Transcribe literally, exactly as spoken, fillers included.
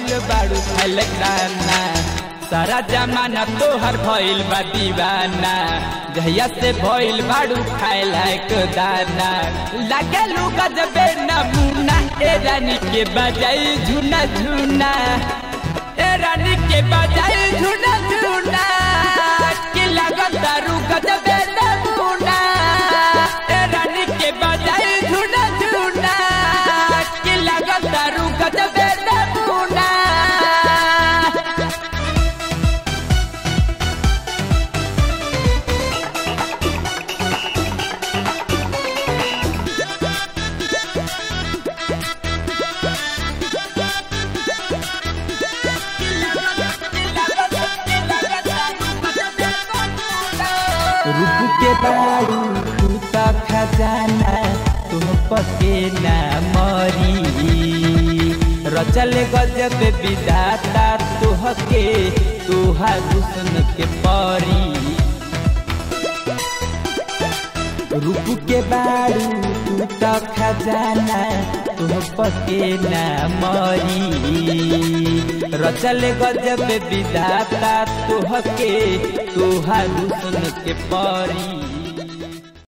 भइल बाड़ू फैलकाना सारा जमाना तोहर भइल बा दीवाना जहिया से भइल बाड़ू खाए लायक दाना लागलू गजबे नमूना ए रानी के बजाई झुना झुना ए रानी के बजाई झुना झुना कि लागत दारू गजबे नमूना ए रानी के बजाई झुना झुना कि लागत दारू गजबे नमूना रूप के बारू टूटा खजाना तुम पके ना मरी रचल गजब विधाता तुहके तुहार हुस्न के परी रूप के बारू टूटा खजाना तुम पके ना मरी रचल गजब विधाता तुहके तुहार हुस्न के परी।